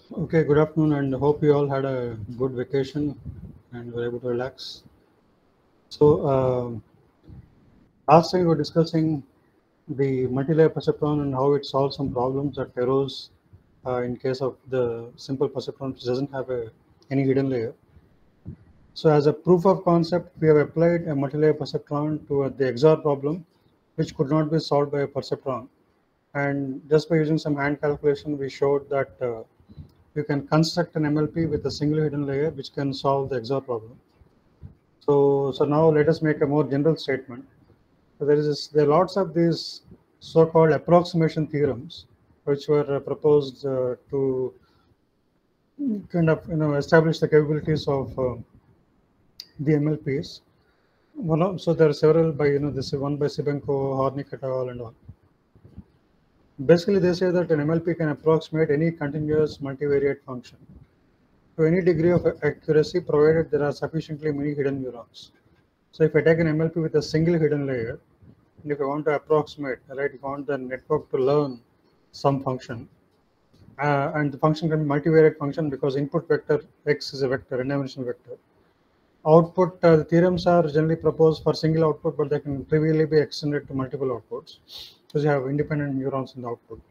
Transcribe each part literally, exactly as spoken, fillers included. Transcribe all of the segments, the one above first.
Okay, good afternoon, and hope you all had a good vacation and were able to relax. So, uh, last time we were discussing the multi-layer perceptron and how it solves some problems that arose uh, in case of the simple perceptron which doesn't have a, any hidden layer. So, as a proof of concept, we have applied a multi-layer perceptron to uh, the X O R problem, which could not be solved by a perceptron. And just by using some hand calculation, we showed that uh, you can construct an M L P with a single hidden layer, which can solve the X O R problem. So, so now let us make a more general statement. So there is this, there are lots of these so-called approximation theorems, which were uh, proposed uh, to kind of you know establish the capabilities of uh, the M L Ps. One of, so there are several by you know this is one by Sibenko, Hornick et al. And all. Basically, they say that an M L P can approximate any continuous multivariate function to any degree of accuracy, provided there are sufficiently many hidden neurons. So if I take an M L P with a single hidden layer, and if I want to approximate, right, if I want the network to learn some function, uh, and the function can be multivariate function because input vector x is a vector, n-dimensional vector. Output, uh, the theorems are generally proposed for single output, but they can trivially be extended to multiple outputs because you have independent neurons in the output.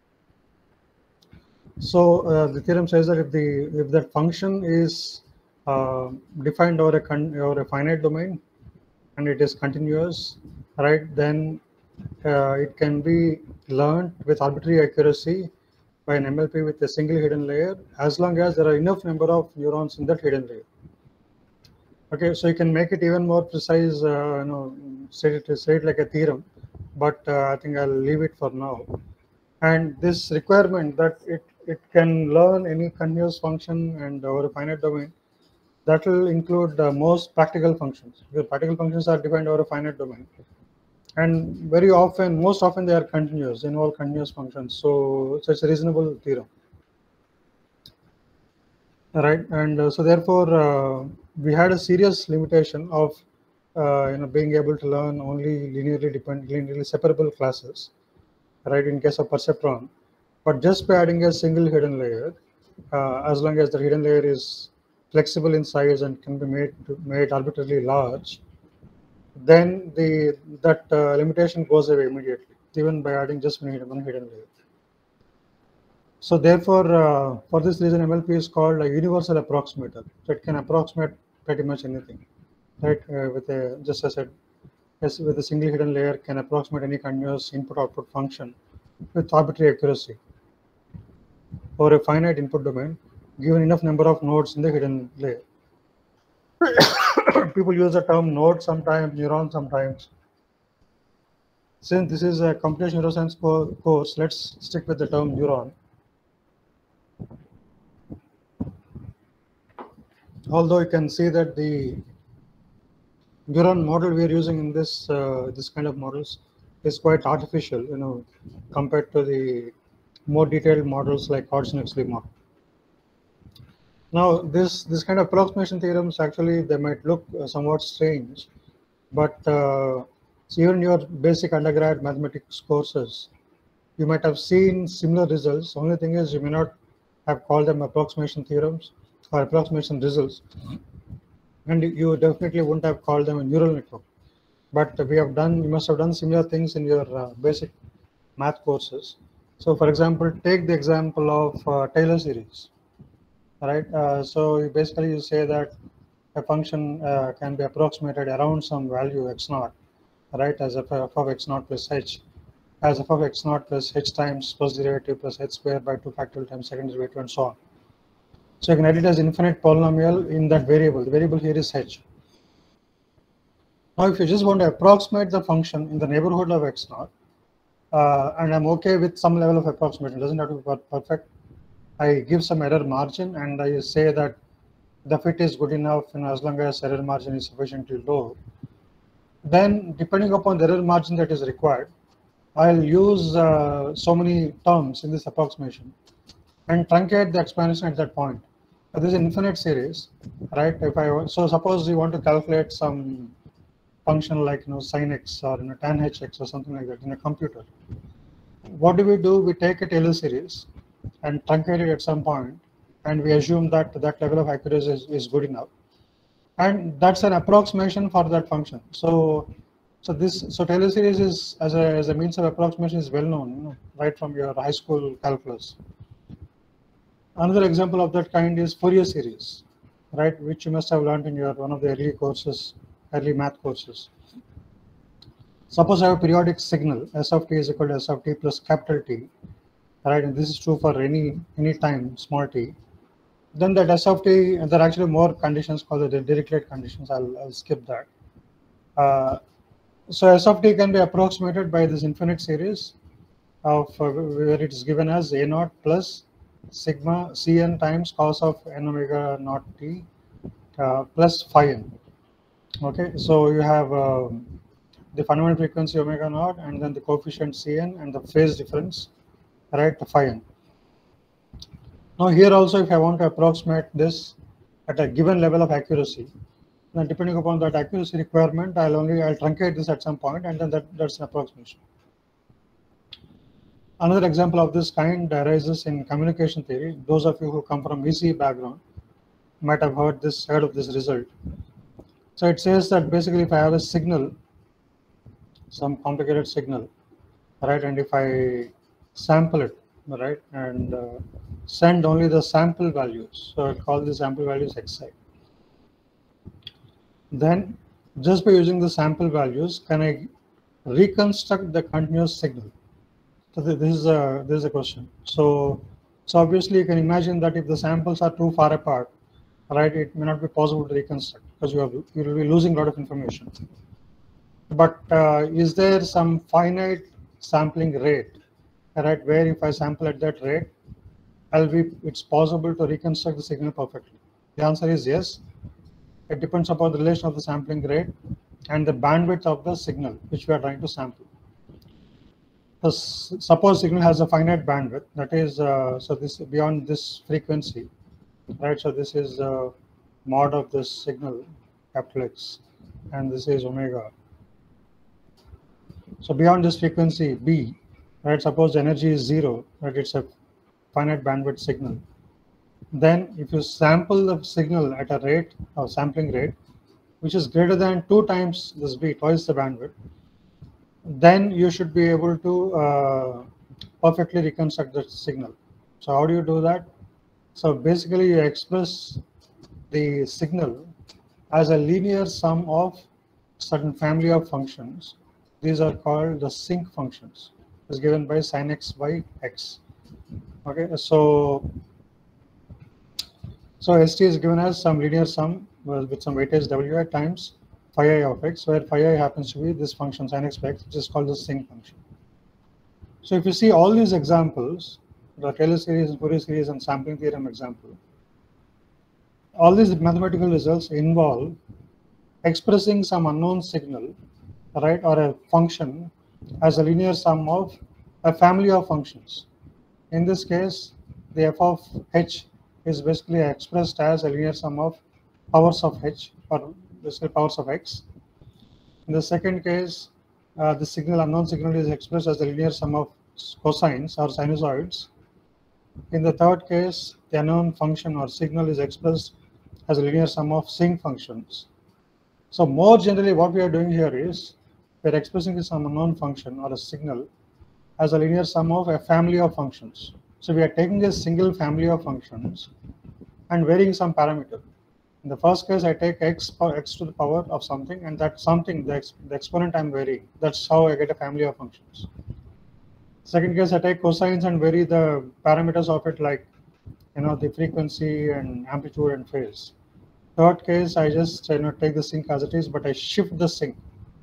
So uh, the theorem says that if the if that function is uh, defined over a con over a finite domain and it is continuous, right? Then uh, it can be learned with arbitrary accuracy by an M L P with a single hidden layer, as long as there are enough number of neurons in that hidden layer. Okay, so you can make it even more precise. Uh, you know, say it say it like a theorem, but uh, I think I'll leave it for now. And this requirement that it it can learn any continuous function and over a finite domain, that will include uh, most practical functions. Because practical functions are defined over a finite domain, and very often, most often they are continuous, involve continuous functions. So, so it's a reasonable theorem, right? And uh, so therefore, uh, we had a serious limitation of uh, you know being able to learn only linearly dependent, linearly separable classes, right? In case of perceptron, but just by adding a single hidden layer, uh, as long as the hidden layer is flexible in size and can be made to, made arbitrarily large, then the that uh, limitation goes away immediately, even by adding just one hidden, one hidden layer. So therefore, uh, for this reason, M L P is called a universal approximator. So it can approximate pretty much anything, right? Uh, with a just as I said, yes, with a single hidden layer, can approximate any continuous input-output function with arbitrary accuracy over a finite input domain, given enough number of nodes in the hidden layer. People use the term node sometimes, neuron sometimes. Since this is a computational neuroscience co course, let's stick with the term neuron. Although you can see that the neuron model we are using in this uh, this kind of models is quite artificial, you know, compared to the more detailed models like Hodgson-Huxley model. Now, this this kind of approximation theorems actually they might look uh, somewhat strange, but uh, so even your basic undergrad mathematics courses, you might have seen similar results. Only thing is you may not have called them approximation theorems or approximation results, and you definitely wouldn't have called them a neural network. But we have done, you must have done similar things in your uh, basic math courses. So, for example, take the example of uh, Taylor series, right? Uh, so, you basically you say that a function uh, can be approximated around some value x naught, right, as f of x naught plus h, as f of x naught plus h times first derivative plus h square by two factorial times second derivative and so on. So you can write it as infinite polynomial in that variable. The variable here is h. Now, if you just want to approximate the function in the neighborhood of x naught, uh, and I'm okay with some level of approximation, it doesn't have to be perfect. I give some error margin and I say that the fit is good enough, you know, as long as error margin is sufficiently low. Then, depending upon the error margin that is required, I'll use uh, so many terms in this approximation and truncate the explanation at that point. So this is an infinite series, right? If I so suppose you want to calculate some function like you know sin x or you know, tan hx or something like that in a computer. What do we do? We take a Taylor series and truncate it at some point, and we assume that that level of accuracy is, is good enough, and that's an approximation for that function. So, so this so Taylor series is as a as a means of approximation is well known, you know, right from your high school calculus. Another example of that kind is Fourier series, right, which you must have learned in your one of the early courses, early math courses. Suppose I have a periodic signal, S of t is equal to S of t plus capital T, right, and this is true for any any time small t. Then that S of t, there are actually more conditions called the Dirichlet conditions. I'll, I'll skip that. Uh, so S of t can be approximated by this infinite series of uh, where it is given as a naught plus sigma Cn times cos of n omega naught t uh, plus phi n. Okay, so you have um, the fundamental frequency omega naught and then the coefficient Cn and the phase difference, right, to phi n. Now here also, if I want to approximate this at a given level of accuracy, then depending upon that accuracy requirement, I'll only I'll truncate this at some point, and then that, that's an approximation. Another example of this kind arises in communication theory. Those of you who come from E C E background might have heard this heard of this result. So it says that basically if I have a signal, some complicated signal, right, and if I sample it, right, and uh, send only the sample values, so I call the sample values xi. Then just by using the sample values, can I reconstruct the continuous signal? So this is a this is a question. So so obviously you can imagine that if the samples are too far apart, right, it may not be possible to reconstruct because you have you will be losing a lot of information. But uh, is there some finite sampling rate, right, where if I sample at that rate, I'll be it's possible to reconstruct the signal perfectly? The answer is yes. It depends upon the relation of the sampling rate and the bandwidth of the signal which we are trying to sample. So suppose signal has a finite bandwidth, that is, uh, so this beyond this frequency, right? So this is uh, mod of this signal, capital X, and this is omega. So beyond this frequency B, right? Suppose the energy is zero, right? It's a finite bandwidth signal. Then if you sample the signal at a rate or sampling rate, which is greater than two times this B, twice the bandwidth, then you should be able to uh, perfectly reconstruct the signal. So how do you do that? So basically you express the signal as a linear sum of certain family of functions. These are called the sinc functions. It's given by sin x by x. Okay, so so st is given as some linear sum with some weightage wi times phi I of x, where phi I happens to be this function sin x by x, which is called the sinc function. So if you see all these examples, the Taylor series and Fourier series and sampling theorem example, all these mathematical results involve expressing some unknown signal, right, or a function as a linear sum of a family of functions. In this case, the f of h is basically expressed as a linear sum of powers of h, or basically powers of x. In the second case, uh, the signal, unknown signal, is expressed as a linear sum of cosines or sinusoids. In the third case, the unknown function or signal is expressed as a linear sum of sinc functions. So more generally, what we are doing here is we are expressing some unknown function or a signal as a linear sum of a family of functions. So we are taking a single family of functions and varying some parameter. In the first case, I take x power x to the power of something, and that something, the, ex, the exponent I'm varying. That's how I get a family of functions. Second case, I take cosines and vary the parameters of it, like, you know, the frequency and amplitude and phase. Third case, I just, you know, take the sinc as it is, but I shift the sinc.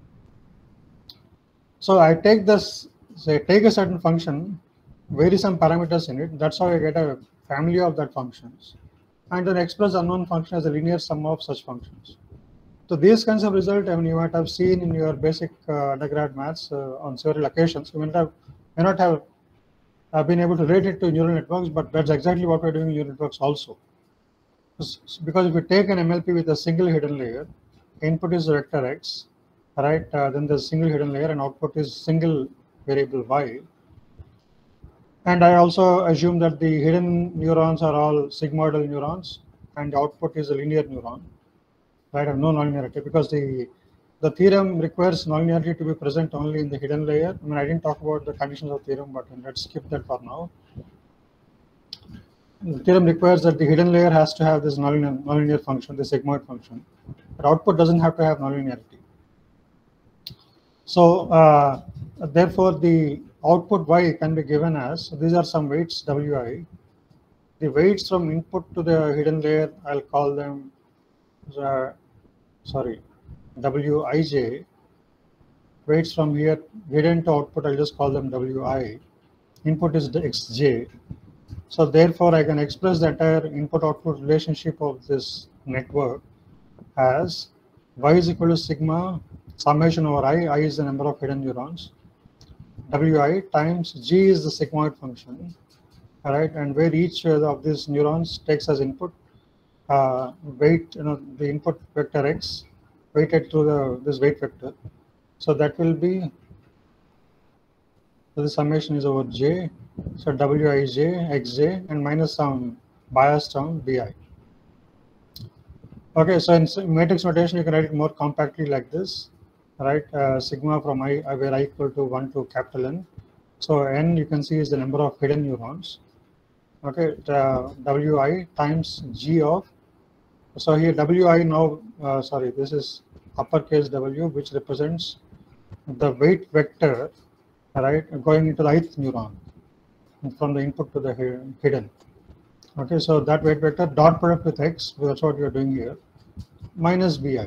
So I take this, say, take a certain function, vary some parameters in it. That's how I get a family of that functions, and then express unknown function as a linear sum of such functions. So these kinds of result, I mean, you might have seen in your basic uh, undergrad maths uh, on several occasions. You may not have, may not have uh, been able to relate it to neural networks, but that's exactly what we're doing in neural networks also. Because if you take an M L P with a single hidden layer, input is vector x, right? Uh, then there's single hidden layer, and output is single variable y. And I also assume that the hidden neurons are all sigmoidal neurons, and the output is a linear neuron, right? Of no nonlinearity, because the the theorem requires nonlinearity to be present only in the hidden layer. I mean, I didn't talk about the conditions of the theorem, but let's skip that for now. The theorem requires that the hidden layer has to have this nonlinear, nonlinear function, the sigmoid function, but output doesn't have to have nonlinearity. So uh, therefore, the output y can be given as, so these are some weights wi. The weights from input to the hidden layer, I'll call them, uh, sorry, wij. Weights from here, hidden to output, I'll just call them wi. Input is the xj. So therefore, I can express the entire input-output relationship of this network as y is equal to sigma summation over I. I is the number of hidden neurons. Wi times g is the sigmoid function, all right, and where each of these neurons takes as input uh, weight, you know, the input vector x weighted through the this weight vector. So that will be, so the summation is over j. So wij, xj, and minus some bias term bi. Okay, so in matrix notation, you can write it more compactly like this, right? Uh, sigma from I, where I equal to one to capital N. So N, you can see, is the number of hidden neurons. Okay, the wi times g of, so here wi now, uh, sorry, this is uppercase W, which represents the weight vector, right, going into the ith neuron from the input to the hidden. Okay, so that weight vector dot product with x, that's what we are doing here, minus bi.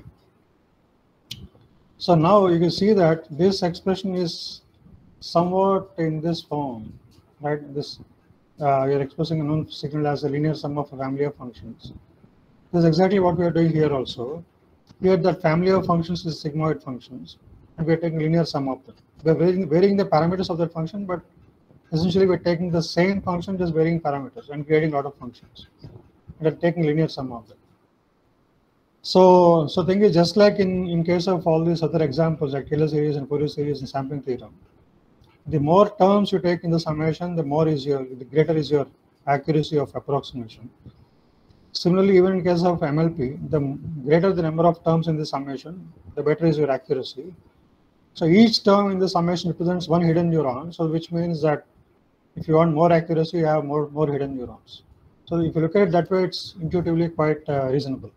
So now you can see that this expression is somewhat in this form, right? This uh, you're expressing a known signal as a linear sum of a family of functions. This is exactly what we are doing here also. Here, that family of functions is sigmoid functions, and we are taking linear sum of them. We are varying, varying the parameters of that function, but essentially we're taking the same function, just varying parameters and creating a lot of functions. We're taking linear sum of them. So, so thing is, just like in, in case of all these other examples like Taylor series and Fourier series and sampling theorem, the more terms you take in the summation, the more is your, the greater is your accuracy of approximation. Similarly, even in case of M L P, the greater the number of terms in the summation, the better is your accuracy. So each term in the summation represents one hidden neuron, so which means that if you want more accuracy, you have more, more hidden neurons. So if you look at it that way, it's intuitively quite uh, reasonable.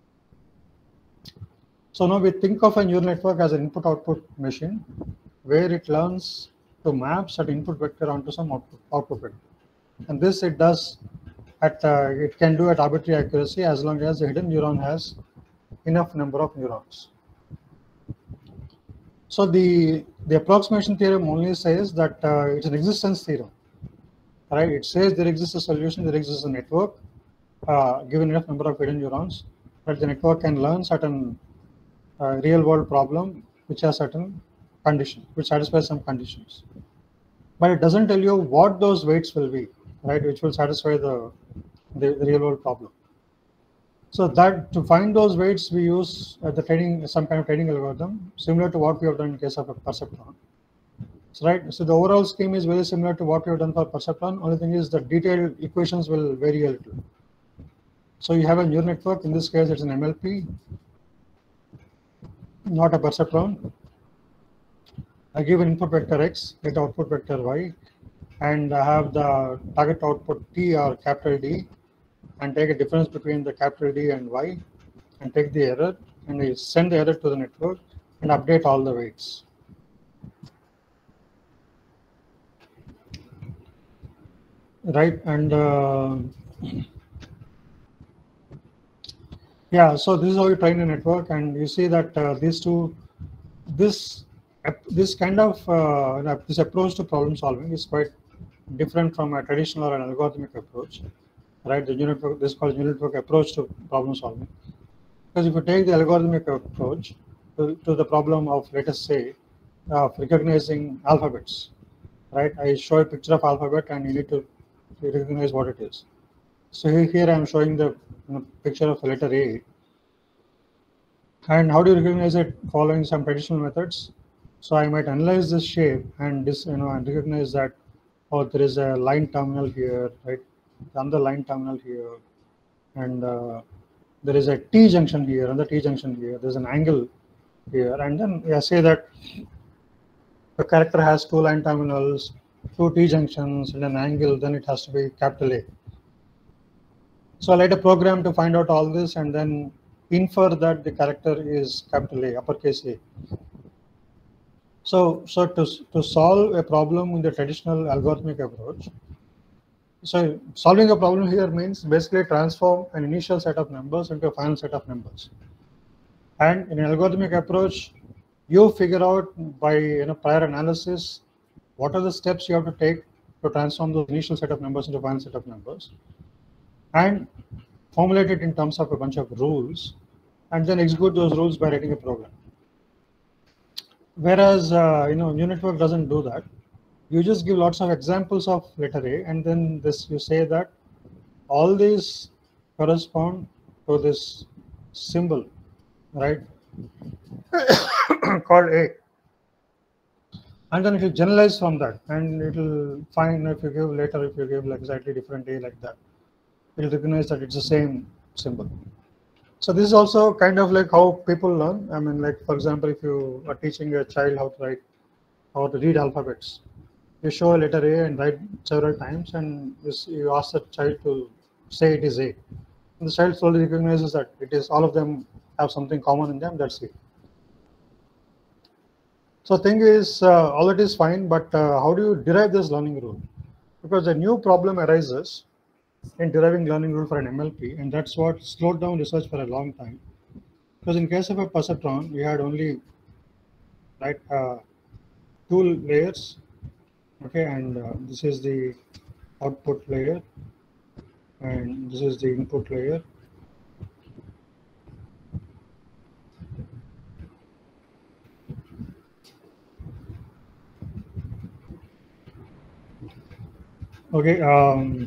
So now we think of a neural network as an input-output machine, where it learns to map certain input vector onto some output, output vector. And this it does at, uh, it can do at arbitrary accuracy as long as the hidden neuron has enough number of neurons. So the, the approximation theorem only says that uh, it's an existence theorem, right? It says there exists a solution, there exists a network, uh, given enough number of hidden neurons, that the network can learn certain uh, real world problem which has certain conditions, which satisfies some conditions. But it doesn't tell you what those weights will be, right, which will satisfy the, the, the real world problem. So that to find those weights, we use uh, the training, some kind of training algorithm, similar to what we have done in case of a perceptron. So, right, so the overall scheme is very similar to what we have done for perceptron. Only thing is the detailed equations will vary a little. So you have a neural network. In this case, it's an M L P, not a perceptron. I give an input vector x, get output vector y, and I have the target output t or capital D, and take a difference between the capital D and y, and take the error, and I send the error to the network and update all the weights. Right, and uh, yeah, so this is how you train a network, and you see that uh, these two, this this kind of uh, this approach to problem solving is quite different from a traditional or an algorithmic approach, right? The neural network, this is called neural network approach to problem solving. Because if you take the algorithmic approach to, to the problem of, let us say, of recognizing alphabets, right? I show a picture of alphabet and you need to recognize what it is. So here I am showing the you know, picture of the letter A. And how do you recognize it? Following some traditional methods. So I might analyze this shape and this, you know, and recognize that or there is a line terminal here, right? Another line terminal here, and uh, there is a T junction here, another T junction here. There's an angle here, and then I say that the character has two line terminals, two T junctions, and an angle. Then it has to be capital A. So I write a program to find out all this, and then infer that the character is capital A, uppercase A. So, so to, to solve a problem in the traditional algorithmic approach, so solving a problem here means basically transform an initial set of numbers into a final set of numbers. And in an algorithmic approach, you figure out by you know prior analysis what are the steps you have to take to transform the initial set of numbers into a final set of numbers, and formulate it in terms of a bunch of rules, and then execute those rules by writing a program. Whereas uh, you know neural network doesn't do that. You just give lots of examples of letter A, and then this you say that all these correspond to this symbol, right? Called A. And then it will generalize from that, and it will find if you give later, if you give like exactly different A like that, it will recognize that it's the same symbol. So this is also kind of like how people learn. I mean, like for example, if you are teaching a child how to write, how to read alphabets, you show a letter A and write several times, and you ask the child to say it is A. And the child slowly recognizes that it is, all of them have something common in them, that's it. So thing is, uh, all it is fine, but uh, how do you derive this learning rule? Because a new problem arises in deriving learning rule for an M L P, and that's what slowed down research for a long time. Because in case of a perceptron, we had only right uh, two layers, okay, and uh, this is the output layer, and this is the input layer. Okay. Um,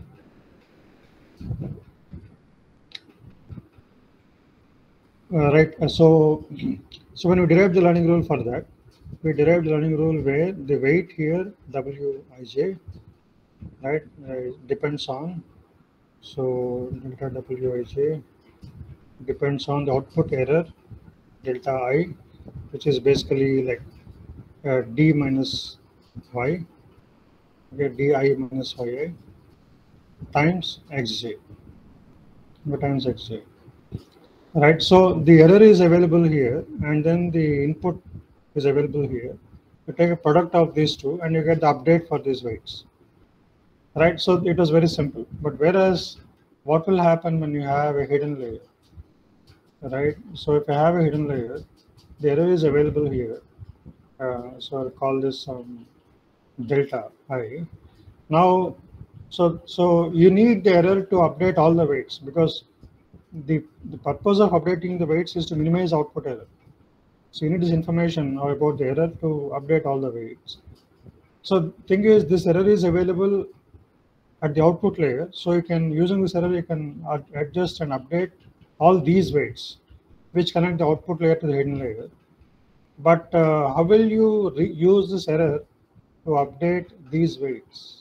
uh, right. So, so when we derive the learning rule for that, we derive the learning rule where the weight here Wij, right, uh, depends on. So delta Wij depends on the output error delta I, which is basically like uh, d minus y. Okay, di minus yi times xj, times xj. Right, so the error is available here, and then the input is available here. You take a product of these two, and you get the update for these weights. Right, so it was very simple. But whereas, what will happen when you have a hidden layer? Right, so if you have a hidden layer, the error is available here. Uh, so I'll call this um, delta I. Now, so so you need the error to update all the weights, because the the purpose of updating the weights is to minimize output error. So you need this information about the error to update all the weights. So thing is, this error is available at the output layer. So you can, using this error, you can adjust and update all these weights, which connect the output layer to the hidden layer. But uh, how will you use this error to update these weights?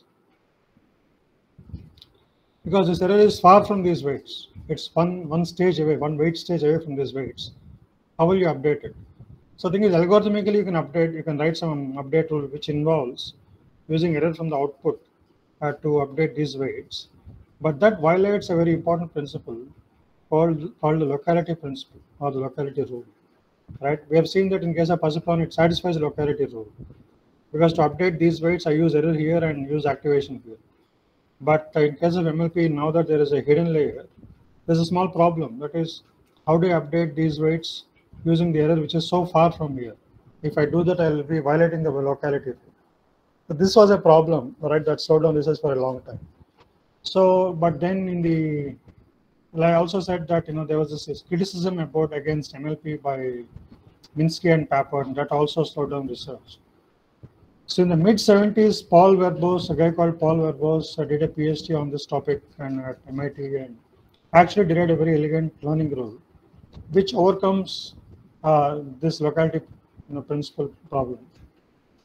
Because this error is far from these weights. It's one, one stage away, one weight stage away from these weights. How will you update it? So the thing is, algorithmically you can update, you can write some update rule which involves using error from the output uh, to update these weights. But that violates a very important principle called, called the locality principle or the locality rule. Right? We have seen that in case of perceptron, it satisfies the locality rule. Because to update these weights, I use error here and use activation here. But in case of M L P, now that there is a hidden layer, there's a small problem. That is, how do I update these weights using the error which is so far from here? If I do that, I will be violating the locality rule. But this was a problem, right, that slowed down research for a long time. So, but then in the, well, I also said that, you know, there was this criticism about against M L P by Minsky and Papert, and that also slowed down research. So in the mid seventies, Paul Verbos, a guy called Paul Verbos, uh, did a PhD on this topic and at M I T, and actually derived a very elegant learning rule, which overcomes uh, this locality you know, principle problem.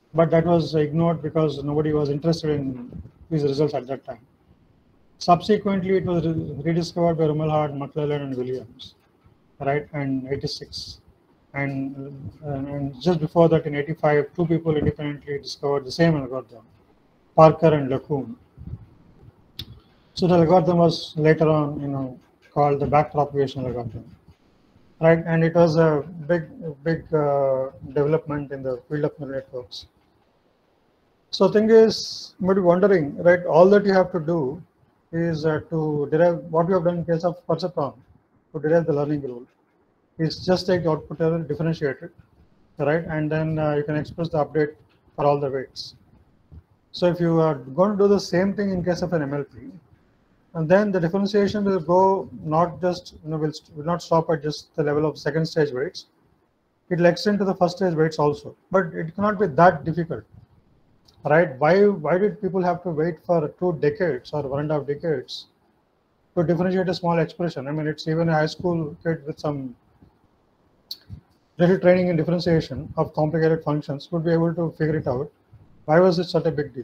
but that was ignored because nobody was interested in these results at that time. Subsequently, it was rediscovered by Rumelhard, McClellan, and Williams, right, and eighty-six. And, and just before that, in eighty-five, two people independently discovered the same algorithm, Parker and LeCun. So the algorithm was later on, you know, called the backpropagation algorithm, right? And it was a big, big uh, development in the field of neural networks. So the thing is, you might be wondering, right? All that you have to do is uh, to derive what we have done in case of perceptron, to derive the learning rule, is just take the output error, differentiate it, right? And then uh, you can express the update for all the weights. So if you are going to do the same thing in case of an M L P, and then the differentiation will go not just, you know, will, will not stop at just the level of second stage weights. It will extend to the first stage weights also, but it cannot be that difficult, right? Why, why did people have to wait for two decades or one and a half decades to differentiate a small expression? I mean, it's even a high school kid with some little training in differentiation of complicated functions would be able to figure it out. Why was it such a big deal?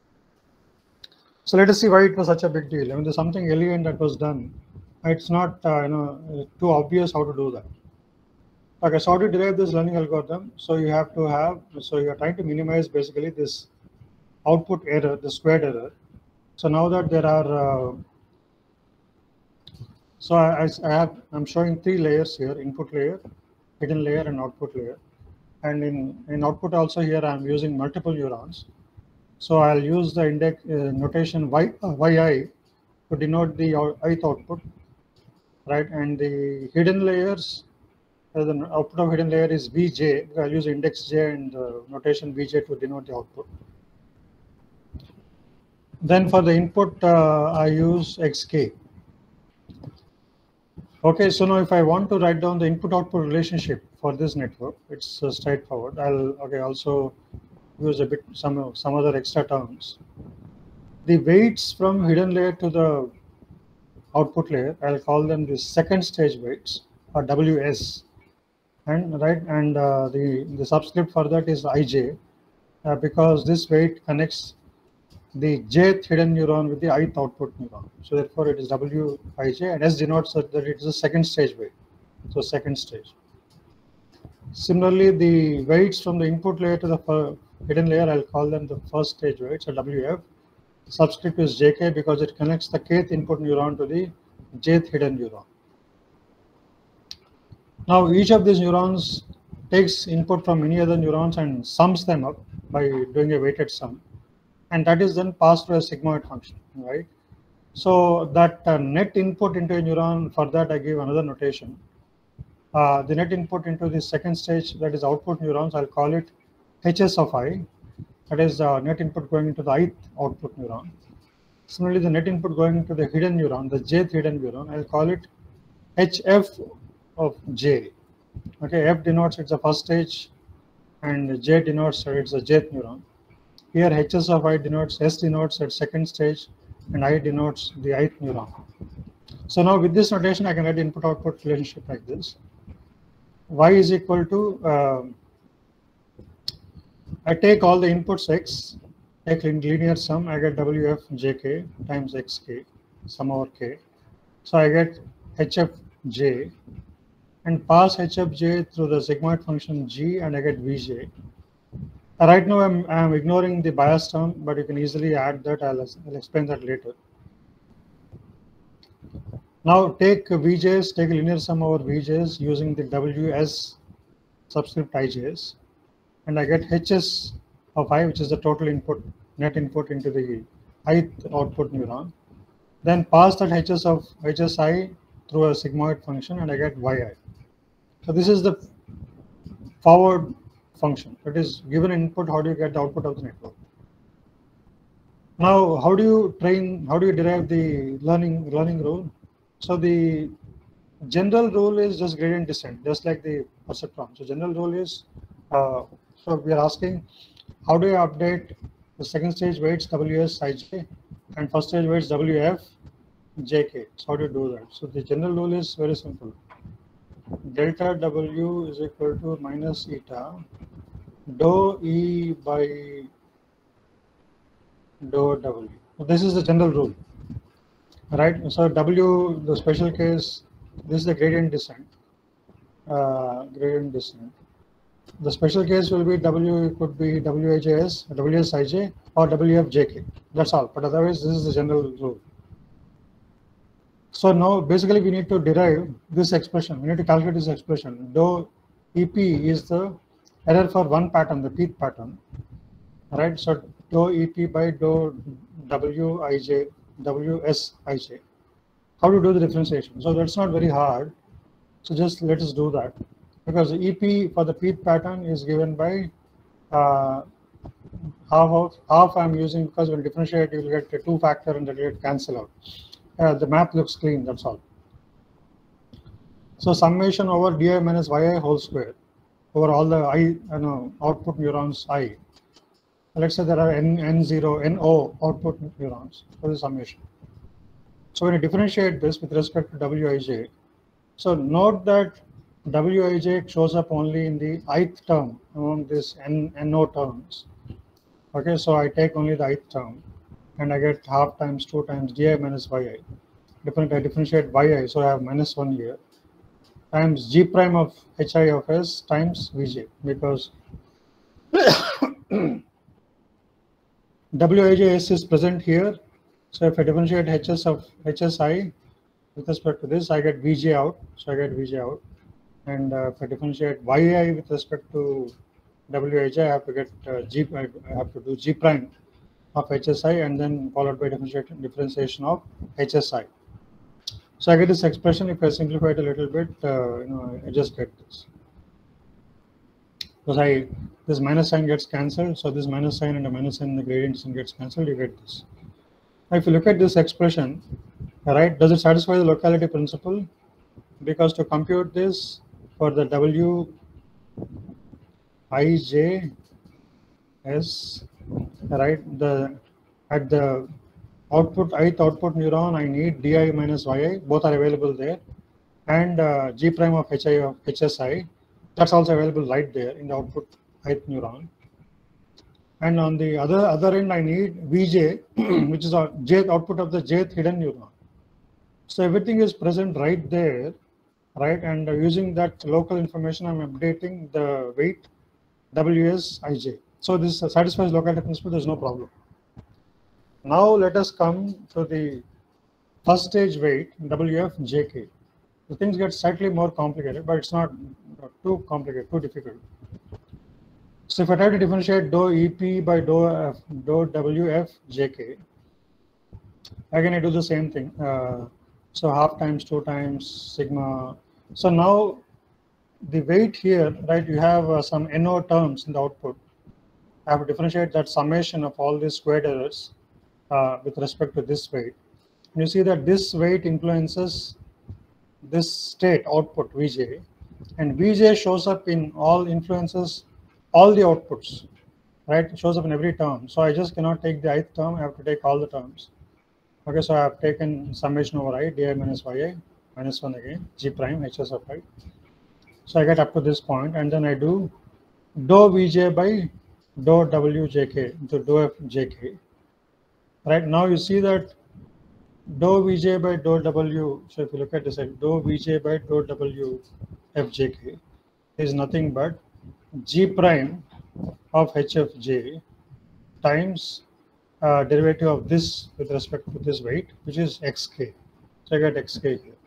So let us see why it was such a big deal. I mean, there's something elegant that was done. It's not, uh, you know, too obvious how to do that. Okay, so how to derive this learning algorithm? So you have to have, so you are trying to minimize basically this output error, the squared error. So now that there are, uh, so I, I have, I'm showing three layers here: input layer, hidden layer, and output layer. And in, in output also here, I'm using multiple neurons. So I'll use the index uh, notation y, uh, yi to denote the ith output, right? And the hidden layers, uh, the output of hidden layer is vj. I'll use index j and the notation vj to denote the output. Then for the input, uh, I use xk. Okay, so now if I want to write down the input-output relationship for this network, it's uh, straightforward. I'll okay also use a bit some some other extra terms. The weights from hidden layer to the output layer, I'll call them the second stage weights, or W S, and right, and uh, the the subscript for that is I J, uh, because this weight connects the jth hidden neuron with the ith output neuron. So therefore, it is W I J, and S denotes that it is a second stage weight. So second stage. Similarly, the weights from the input layer to the hidden layer, I'll call them the first stage weights, or W F. Subscript is J K because it connects the kth input neuron to the jth hidden neuron. Now, each of these neurons takes input from many other neurons and sums them up by doing a weighted sum, and that is then passed through a sigmoid function, right? So that uh, net input into a neuron, for that I give another notation. Uh, the net input into the second stage, that is output neurons, I'll call it H S of I. That is the uh, net input going into the ith output neuron. Similarly, the net input going into the hidden neuron, the jth hidden neuron, I'll call it H F of J. Okay, F denotes it's the first stage, and J denotes that it's the jth neuron. Here, H S of I denotes, S denotes at second stage, and I denotes the ith neuron. So now with this notation, I can write input-output relationship like this. Y is equal to, uh, I take all the inputs x, take linear sum, I get W F J K times X K, sum over K. So I get H F J, and pass H F J through the sigmoid function G, and I get V J. Right now, I'm, I'm ignoring the bias term, but you can easily add that. I'll, I'll explain that later. Now, take V Js, take a linear sum over V Js using the W S subscript I Js, and I get H S of I, which is the total input, net input into the ith output neuron. Then pass that H S of H S I through a sigmoid function, and I get Y I. So this is the forward function. That is, given input, how do you get the output of the network? Now, how do you train, how do you derive the learning learning rule? So the general rule is just gradient descent, just like the perceptron. So general rule is, uh, so we are asking, how do you update the second stage weights W S I J and first stage weights W F J K? So how do you do that? So the general rule is very simple. Delta W is equal to minus eta dou E by dou W. So this is the general rule, right? So W, the special case, this is the gradient descent. Uh, gradient descent. The special case will be W could be W H A S, W S I J, or W F J K. That's all. But otherwise, this is the general rule. So now basically we need to derive this expression. We need to calculate this expression. Dou E P is the error for one pattern, the teeth pattern. Right? So dou E P by dou W I J, W S I J. How to do the differentiation? So that's not very hard. So just let us do that. Because E P for the teeth pattern is given by uh, half of half I'm using, because when differentiate you will get a two factor and that will get cancel out. Uh, the math looks clean, that's all. So summation over di minus yi whole square over all the I, you know, output neurons I. Let's say there are n, n0, no output neurons for the summation. So when you differentiate this with respect to Wij, so note that Wij shows up only in the ith term among these n, no terms. Okay, so I take only the ith term and I get half times two times di minus yi. Different, I differentiate yi, so I have minus one here, times g prime of hi of s times vj, because Wij is present here. So if I differentiate hs of hsi with respect to this, I get vj out. So I get vj out. And uh, if I differentiate yi with respect to wij, I have to get uh, g. I have to do g prime of hsi and then followed by differentiation differentiation of hsi. So I get this expression. If I simplify it a little bit, uh, you know, I just get this. Because I this minus sign gets cancelled, so this minus sign and the minus sign in the gradient sign gets cancelled. You get this. Now, if you look at this expression, right, does it satisfy the locality principle? Because to compute this for the W I J S, right, the at the output ith output neuron, I need di minus yi. Both are available there, and uh, g prime of hi of hsi. That's also available right there in the output ith neuron. And on the other other end, I need vj, which is our jth output of the jth hidden neuron. So everything is present right there, right? And uh, using that local information, I'm updating the weight W S I J. So this uh, satisfies locality principle. There's no problem. Now let us come to the first stage weight W F J K. The things get slightly more complicated, but it's not too complicated, too difficult. So if I try to differentiate dou E P by dou, F, dou W F J K, again I do the same thing. Uh, so half times two times sigma. So now the weight here, right, you have uh, some no terms in the output. I have to differentiate that summation of all these squared errors uh, with respect to this weight. And you see that this weight influences this state output Vj, and Vj shows up in all influences all the outputs, right? It shows up in every term. So I just cannot take the ith term, I have to take all the terms. Okay, so I have taken summation over I, di minus yi, minus one again, g prime, hs of I. So I get up to this point, and then I do dou vj by dou wjk into dou f jk. Right now you see that dou vj by dou w, so if you look at this, like dou vj by dou w fjk is nothing but g prime of hfj times uh, derivative of this with respect to this weight, which is xk. So I get xk here.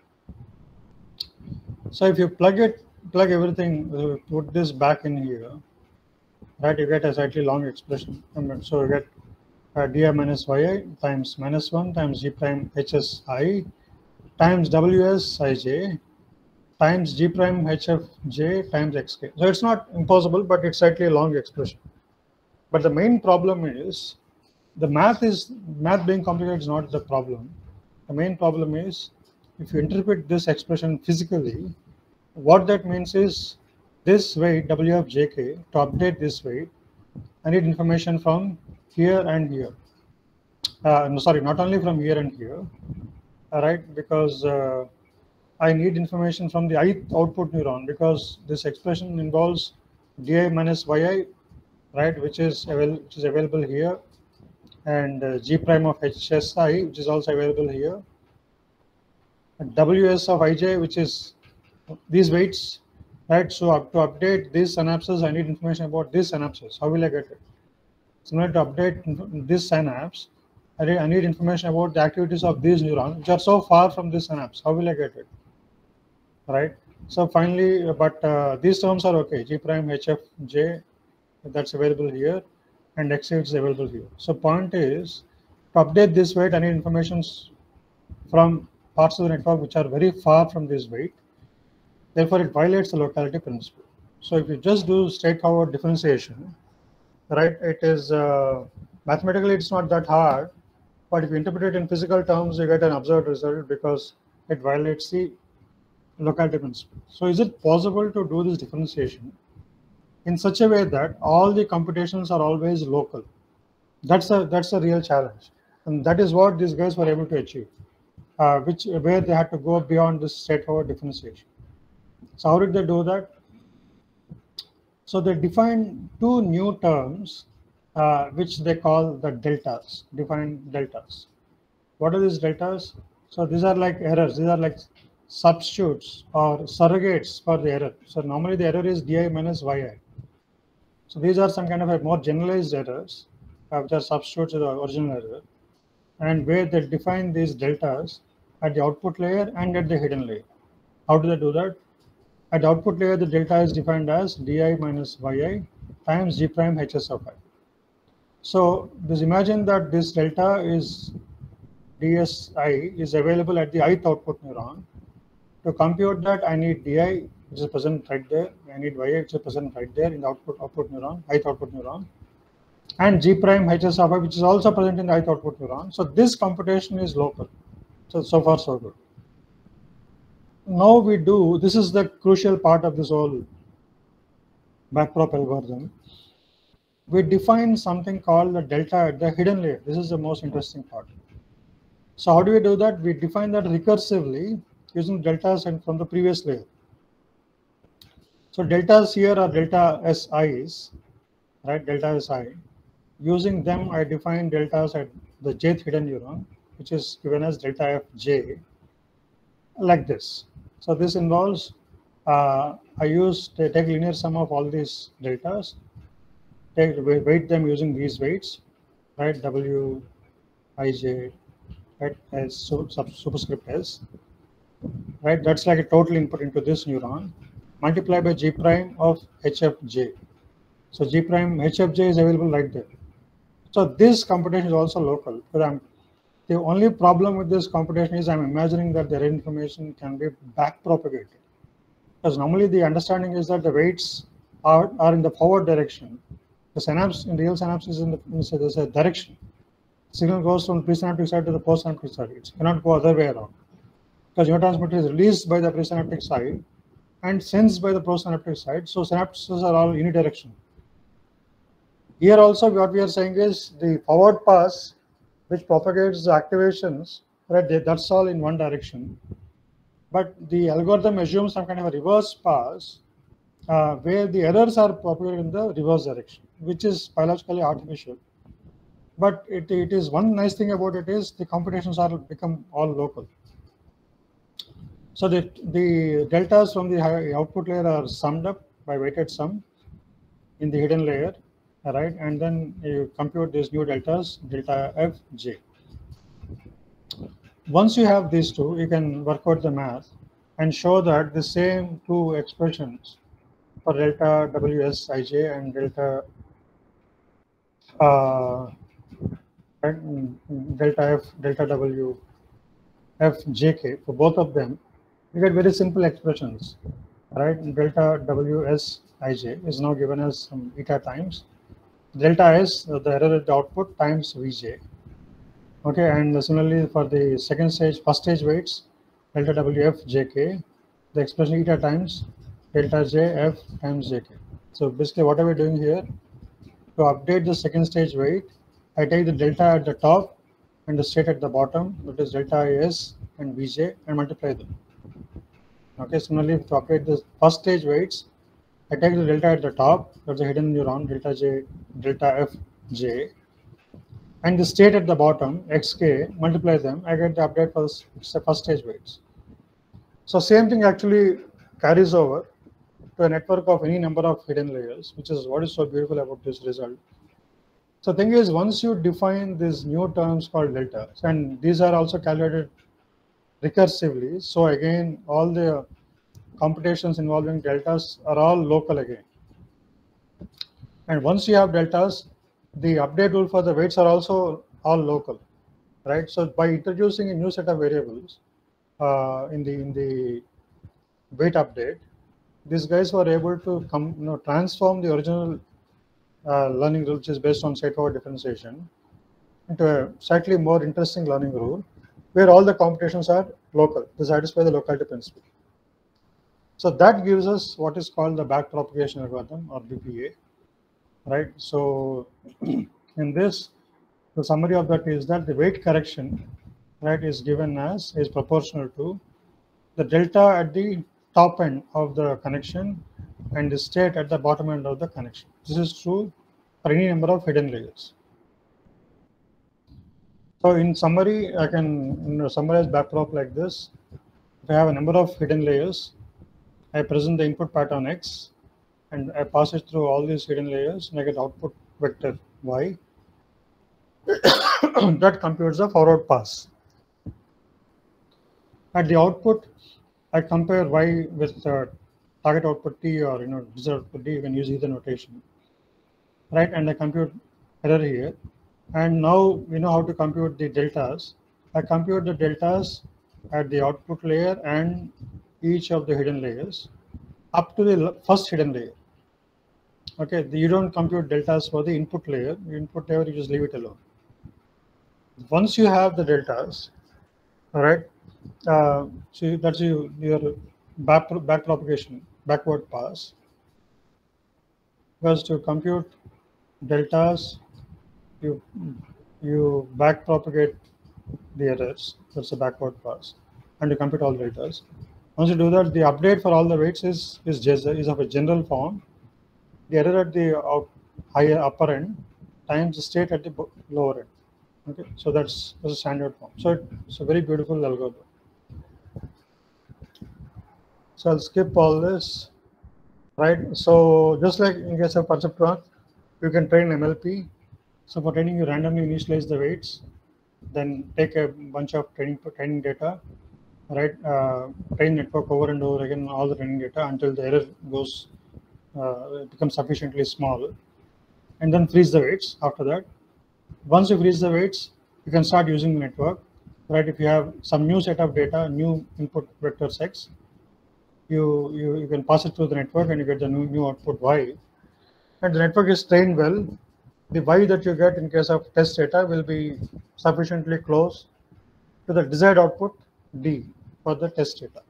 So if you plug it, plug everything, uh, put this back in here, right, you get a slightly long expression. So you get uh, di minus yi times minus one times g prime hsi times wsij times g prime hfj times xk. So it's not impossible, but it's slightly a long expression. But the main problem is the math is math being complicated is not the problem. The main problem is if you interpret this expression physically, what that means is this weight W of J K, to update this weight, I need information from here and here. Uh, no, sorry, not only from here and here, all right, because uh, I need information from the ith output neuron, because this expression involves di minus yi right, which is avail which is available here, and uh, G prime of H S I, which is also available here, and W S of I J, which is these weights, right? So up to update these synapses, I need information about these synapses. How will I get it? Similar to update this synapse, I need, I need information about the activities of these neurons, which are so far from this synapse. How will I get it? Right? So finally, but uh, these terms are okay. G prime H F J, that's available here, and X A is available here. So point is, to update this weight, I need information from parts of the network which are very far from this weight. Therefore, it violates the locality principle. So if you just do straightforward differentiation, right, it is uh, mathematically it's not that hard, but if you interpret it in physical terms, you get an absurd result because it violates the locality principle. So is it possible to do this differentiation in such a way that all the computations are always local? That's a that's a real challenge, and that is what these guys were able to achieve, uh, which where they had to go beyond this straightforward differentiation. So how did they do that? So they defined two new terms, uh, which they call the deltas, defined deltas. What are these deltas? So these are like errors. These are like substitutes or surrogates for the error. So normally the error is di minus yi. So these are some kind of a more generalized errors, uh, which are substitutes of the original error, and where they define these deltas at the output layer and at the hidden layer. How do they do that? At the output layer, the delta is defined as di minus yi times G prime Hs of I. So just imagine that this delta is dsi is available at the ith output neuron. To compute that, I need di, which is present right there. I need yi, which is present right there in the output output neuron, ith output neuron, and G prime Hs of I, which is also present in the ith output neuron. So this computation is local. So so far so good. Now we do, this is the crucial part of this whole backprop algorithm. We define something called the delta at the hidden layer. This is the most interesting part. So how do we do that? We define that recursively using deltas and from the previous layer. So deltas here are delta si's, right? Delta si. Using them, I define deltas at the jth hidden neuron, which is given as delta fj, like this. So this involves, uh, I use, take linear sum of all these deltas, take weight them using these weights, right, W, Ij, right, as superscript S, right, that's like a total input into this neuron, multiplied by G prime of H F J. So G prime H F J is available right there. So this computation is also local, because I'm the only problem with this computation is I'm imagining that the error information can be back propagated. Because normally the understanding is that the weights are, are in the forward direction. The synapse in real synapse is in the there's a direction. Signal goes from the presynaptic side to the postsynaptic side. It cannot go other way around. Because neurotransmitter is released by the presynaptic side and sensed by the postsynaptic side. So synapses are all unidirectional. Here also what we are saying is the forward pass, which propagates the activations, right? That's all in one direction. But the algorithm assumes some kind of a reverse pass, uh, where the errors are propagated in the reverse direction, which is biologically artificial. But it, it is one nice thing about it is the computations are become all local. So the, the deltas from the output layer are summed up by weighted sum in the hidden layer. All right, and then you compute these new deltas, delta fj. Once you have these two, you can work out the math and show that the same two expressions for delta wsij and delta uh, delta f, delta w fjk, for both of them, you get very simple expressions, right? Delta wsij is now given as some eta times delta s, the error at the output, times vj. Okay, and similarly for the second stage, first stage weights, delta wf jk, the expression eta times delta jf times jk. So basically what are we doing here? To update the second stage weight, I take the delta at the top and the state at the bottom, that is delta s and vj, and multiply them. Okay, similarly to update the first stage weights, I take the delta at the top, that's a hidden neuron, delta J, delta F J, and the state at the bottom, xk, multiply them, I get the update for the first stage weights. So same thing actually carries over to a network of any number of hidden layers, which is what is so beautiful about this result. So the thing is, once you define these new terms called deltas, and these are also calculated recursively, so again, all the computations involving deltas are all local again. And once you have deltas, the update rule for the weights are also all local, right? So by introducing a new set of variables uh, in the in the weight update, these guys were able to come, you know, transform the original uh, learning rule, which is based on straightforward differentiation, into a slightly more interesting learning rule, where all the computations are local to satisfy the locality principle. So that gives us what is called the backpropagation algorithm, or B P A, right? So in this, the summary of that is that the weight correction, right, is given as is proportional to the delta at the top end of the connection and the state at the bottom end of the connection. This is true for any number of hidden layers. So in summary, I can, you know, summarize backprop like this. If I have a number of hidden layers, I present the input pattern X, and I pass it through all these hidden layers, and I get output vector Y. That computes the forward pass. At the output, I compare Y with uh, target output T, or, you know, desired output D. You can use either notation, right? And I compute error here. And now we know how to compute the deltas. I compute the deltas at the output layer and each of the hidden layers up to the first hidden layer. Okay, you don't compute deltas for the input layer. The input layer, you just leave it alone. Once you have the deltas, all right, uh, so that's you, your back, back propagation, backward pass. Because to compute deltas, you you back propagate the errors. That's a backward pass, and you compute all the deltas. Once you do that, the update for all the weights is is just is of a general form. The error at the out, higher upper end times the state at the lower end. Okay, so that's, that's a standard form. So it, it's a very beautiful algorithm. So I'll skip all this, right? So just like in case of perceptron, you can train M L P. So for training, you randomly initialize the weights, then take a bunch of training training data, right? Uh, train network over and over again, all the training data until the error goes uh, becomes sufficiently small, and then freeze the weights after that. Once you freeze the weights, you can start using the network, right? If you have some new set of data, new input vectors X, you, you, you can pass it through the network and you get the new, new output Y. And the network is trained well. The Y that you get in case of test data will be sufficiently close to the desired output D for the test data.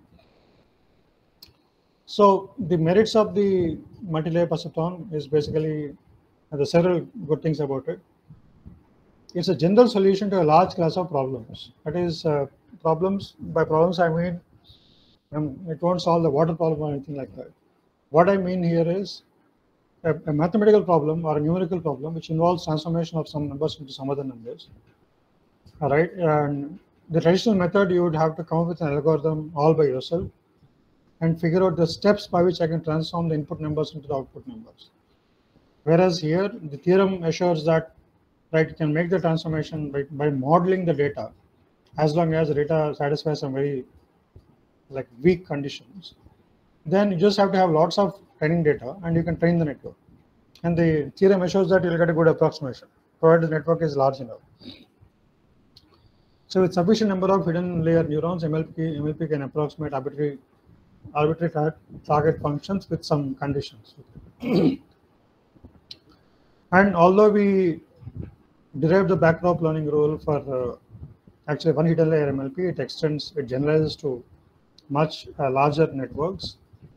So the merits of the multi-layer perceptron is basically the several good things about it. It's a general solution to a large class of problems. That is, uh, problems, by problems I mean, um, it won't solve the water problem or anything like that. What I mean here is a, a mathematical problem or a numerical problem which involves transformation of some numbers into some other numbers. All right, and the traditional method, you would have to come up with an algorithm all by yourself and figure out the steps by which I can transform the input numbers into the output numbers. Whereas here, the theorem assures that, right, you can make the transformation by, by modeling the data, as long as the data satisfies some very like weak conditions. Then you just have to have lots of training data and you can train the network. And the theorem assures that you'll get a good approximation, provided the network is large enough. So with sufficient number of hidden layer neurons, M L P, M L P can approximate arbitrary, arbitrary target functions with some conditions. And although we derived the backprop learning rule for uh, actually one hidden layer M L P, it extends, it generalizes to much uh, larger networks.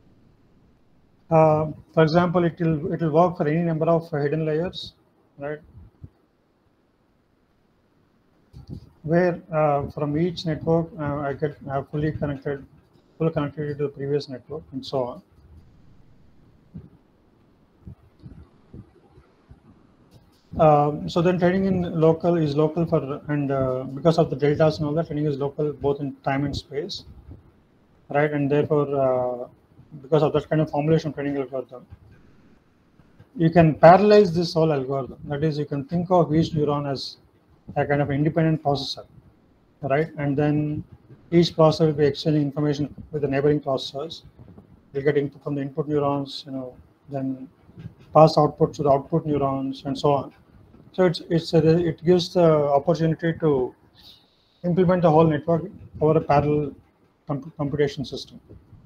Uh, for example, it will it will work for any number of uh, hidden layers, right? Where uh, from each network uh, I get uh, fully connected, full connectivity to the previous network, and so on. Um, so then training in local is local for, and uh, because of the deltas and all that, training is local both in time and space, right? And therefore, uh, because of that kind of formulation of training algorithm, you can parallelize this whole algorithm. That is, you can think of each neuron as a kind of independent processor, right? And then each processor will be exchanging information with the neighboring processors. You'll get input from the input neurons, you know, then pass output to the output neurons, and so on. So it's it's a, it gives the opportunity to implement the whole network over a parallel comp computation system.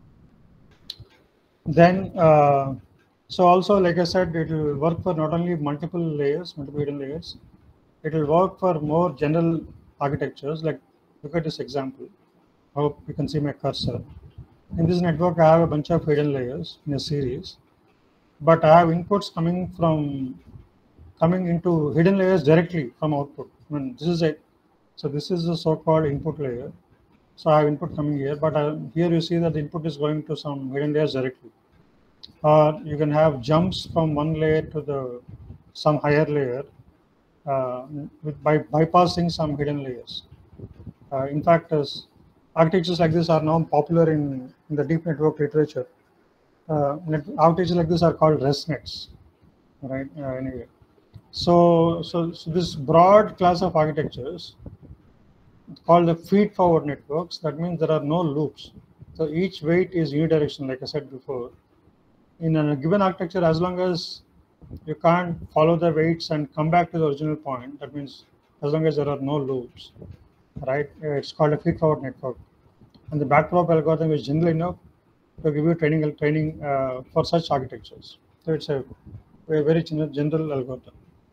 Then, uh, so also, like I said, it will work for not only multiple layers, multiple hidden layers. It will work for more general architectures. Like, look at this example. Hope you can see my cursor. In this network, I have a bunch of hidden layers in a series, but I have inputs coming from coming into hidden layers directly from output. I mean, this is it. So this is the so-called input layer. So I have input coming here, but I, here you see that the input is going to some hidden layers directly. Or you can have jumps from one layer to the some higher layer uh, with, by bypassing some hidden layers. Uh, in fact, as architectures like this are now popular in, in the deep network literature. Uh, net, architectures like this are called ResNets, right? Uh, anyway, so, so so this broad class of architectures called the feed-forward networks. That means there are no loops. So each weight is unidirectional, like I said before. In a given architecture, as long as you can't follow the weights and come back to the original point, that means as long as there are no loops, right? It's called a feed-forward network. And the backprop algorithm is general enough to give you training training uh, for such architectures. So it's a, a very general algorithm.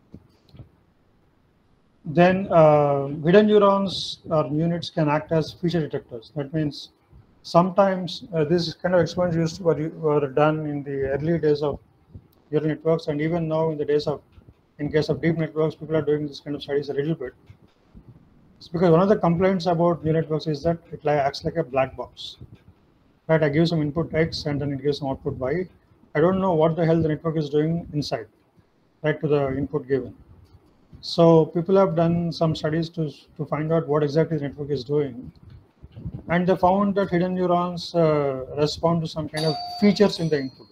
Then uh, hidden neurons or units can act as feature detectors. That means sometimes uh, this kind of experiments used to were, were done in the early days of neural networks, and even now in the days of, in case of deep networks, people are doing this kind of studies a little bit. It's because one of the complaints about neural networks is that it acts like a black box. Right, I give some input X and then it gives some output Y. I don't know what the hell the network is doing inside, right, to the input given. So people have done some studies to, to find out what exactly the network is doing. And they found that hidden neurons uh, respond to some kind of features in the input.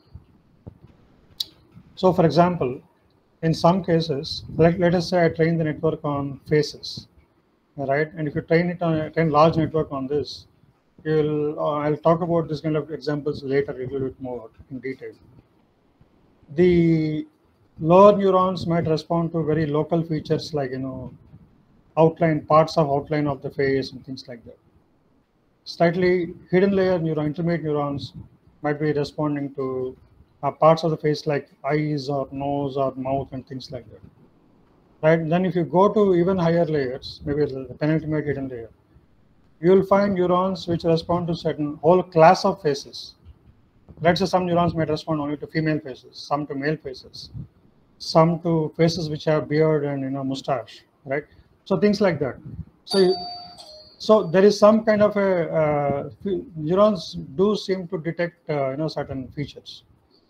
So for example, in some cases, like let us say I train the network on faces, right? And if you train it on a train large network on this, you'll uh, I'll talk about this kind of examples later a little bit more in detail. The lower neurons might respond to very local features like, you know, outline, parts of outline of the face and things like that. Slightly hidden layer neuron, intermediate neurons might be responding to uh, parts of the face like eyes or nose or mouth and things like that. Right? Then if you go to even higher layers, maybe the penultimate hidden layer, you will find neurons which respond to certain whole class of faces. Let's say some neurons might respond only to female faces, some to male faces, some to faces which have beard and, you know, mustache, right? So things like that. So, you, so there is some kind of a uh, neurons do seem to detect uh, you know, certain features,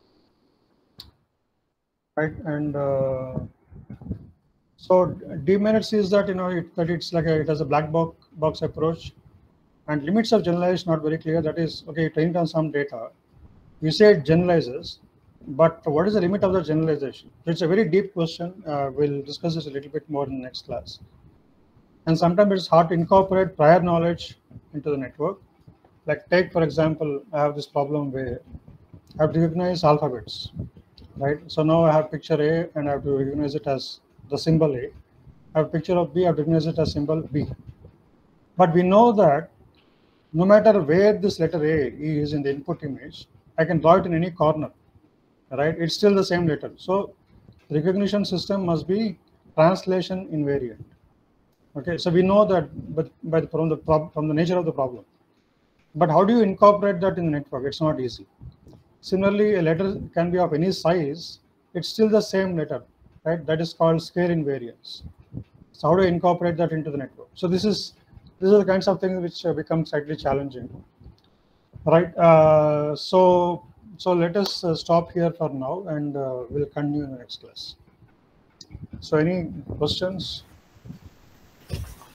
right? And uh, so demerits is that, you know, it, that it's like a, it has a black box box approach, and limits of generalization not very clear. That is, okay, you trained on some data, you say it generalizes, but what is the limit of the generalization? It's a very deep question. Uh, we'll discuss this a little bit more in the next class. And sometimes it's hard to incorporate prior knowledge into the network. Like take, for example, I have this problem where I have to recognize alphabets, right? So now I have picture A and I have to recognize it as the symbol A. I have picture of B, I have to recognize it as symbol B. But we know that no matter where this letter A is in the input image, I can draw it in any corner, right? It's still the same letter. So the recognition system must be translation invariant. Okay, so we know that, but by the, from the from the nature of the problem. But how do you incorporate that in the network? It's not easy. Similarly, a letter can be of any size. It's still the same letter, right? That is called square invariance. So how do you incorporate that into the network? So this is these are the kinds of things which uh, become slightly challenging, right? Uh, so so let us uh, stop here for now, and uh, we'll continue in the next class. So any questions?